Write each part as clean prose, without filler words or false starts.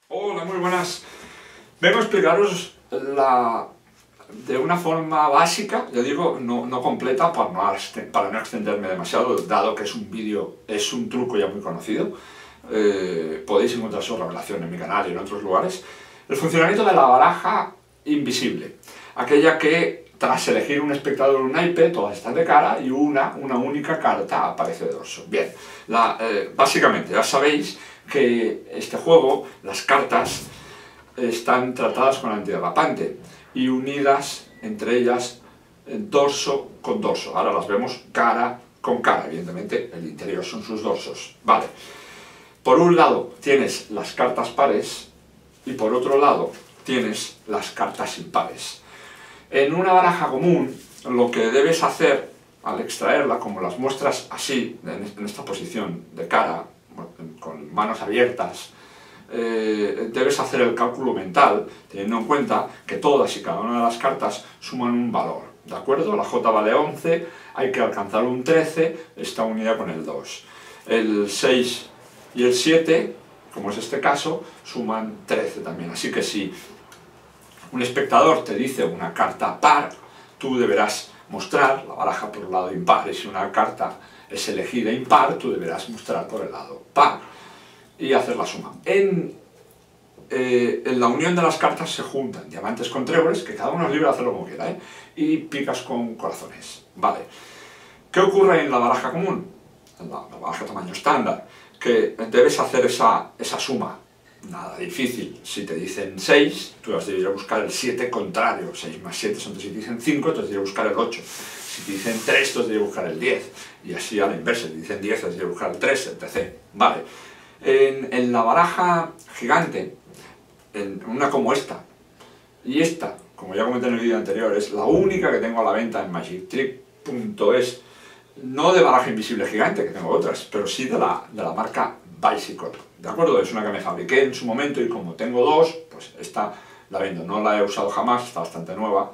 Hola, muy buenas. Vengo a explicaros de una forma básica, yo digo, no completa para no extenderme demasiado, dado que es un vídeo, es un truco ya muy conocido. Podéis encontrar su revelación en mi canal y en otros lugares. El funcionamiento de la baraja invisible, aquella que tras elegir un espectador o un naipe, todas están de cara y una única carta aparece de dorso. Bien, básicamente ya sabéis que este juego, las cartas, están tratadas con antiderrapante y unidas entre ellas dorso con dorso. Ahora las vemos cara con cara, evidentemente el interior son sus dorsos. Vale. Por un lado tienes las cartas pares y por otro lado tienes las cartas impares. En una baraja común, lo que debes hacer al extraerla, como las muestras así, en esta posición de cara, con manos abiertas, debes hacer el cálculo mental, teniendo en cuenta que todas y cada una de las cartas suman un valor, ¿de acuerdo? La J vale 11, hay que alcanzar un 13, está unida con el 2. El 6 y el 7, como es este caso, suman 13 también, así que si un espectador te dice una carta par, tú deberás mostrar la baraja por el lado impar, y si una carta es elegida impar, tú deberás mostrar por el lado par y hacer la suma. En la unión de las cartas se juntan diamantes con tréboles, que cada uno es libre de hacerlo como quiera, y picas con corazones. Vale. ¿Qué ocurre en la baraja común? En la baraja tamaño estándar, que debes hacer esa suma. Nada difícil. Si te dicen 6, tú has de ir a buscar el 7 contrario. 6 más 7 son 3. Si te dicen 5, tú has de ir a buscar el 8. Si te dicen 3, tú has de ir a buscar el 10. Y así a la inversa. Si te dicen 10, tú has de ir a buscar el 3, etc. Vale. En la baraja gigante, en una como esta, y esta, como ya comenté en el vídeo anterior, es la única que tengo a la venta en magictrick.es, no de baraja invisible gigante, que tengo otras, pero sí de la marca Bicycle, ¿de acuerdo? Es una que me fabriqué en su momento y como tengo dos, pues esta la vendo. No la he usado jamás, está bastante nueva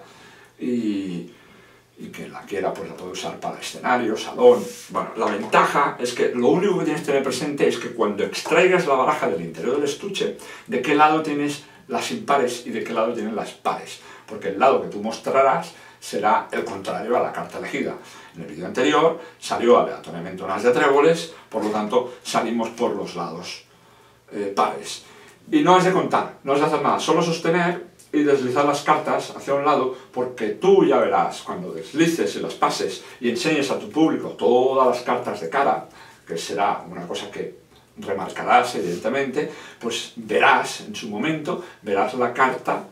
y quien la quiera pues la puede usar para escenario, salón. Bueno, la ventaja es que lo único que tienes que tener presente es que cuando extraigas la baraja del interior del estuche, de qué lado tienes las impares y de qué lado tienes las pares, porque el lado que tú mostrarás será el contrario a la carta elegida. En el vídeo anterior salió aleatoriamente unas de tréboles, por lo tanto salimos por los lados pares. Y no has de contar, no has de hacer nada, solo sostener y deslizar las cartas hacia un lado, porque tú ya verás, cuando deslices y las pases y enseñes a tu público todas las cartas de cara, que será una cosa que remarcarás evidentemente, pues verás en su momento, verás la carta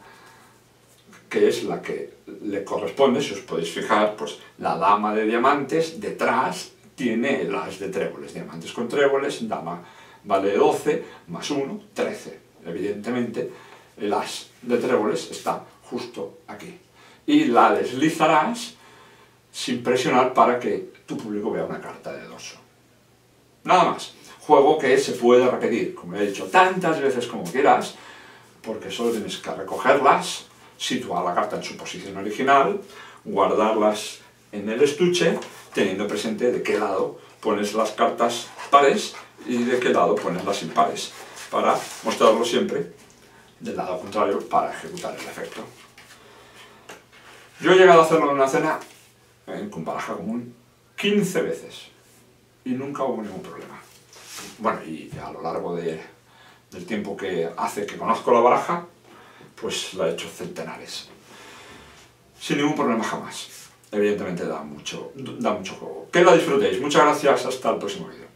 que es la que le corresponde. Si os podéis fijar, pues la dama de diamantes detrás tiene las de tréboles, diamantes con tréboles, dama vale 12, más 1, 13. Evidentemente, el as de tréboles está justo aquí. Y la deslizarás sin presionar para que tu público vea una carta de dorso. Nada más. Juego que se puede repetir, como he dicho, tantas veces como quieras, porque solo tienes que recogerlas, situar la carta en su posición original, guardarlas en el estuche, teniendo presente de qué lado pones las cartas pares y de qué lado pones las impares, para mostrarlo siempre del lado contrario para ejecutar el efecto. Yo he llegado a hacerlo en una cena con baraja común 15 veces y nunca hubo ningún problema. Bueno, y a lo largo del tiempo que hace que conozco la baraja, pues la he hecho centenares. Sin ningún problema jamás. Evidentemente da mucho juego. Que la disfrutéis. Muchas gracias. Hasta el próximo vídeo.